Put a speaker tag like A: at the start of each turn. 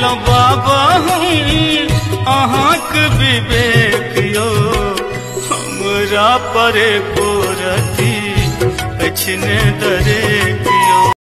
A: बाबा हम अहाँक विवेक यो, हमरा पर को रति अछि ने दरेक